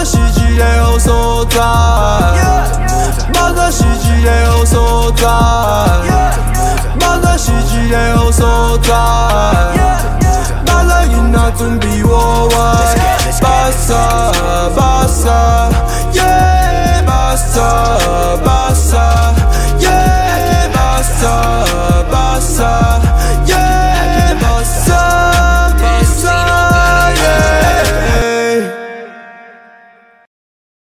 个是一个好所在，马个是一个好所在，马个是一个好所在，马个囡仔准备我VASA。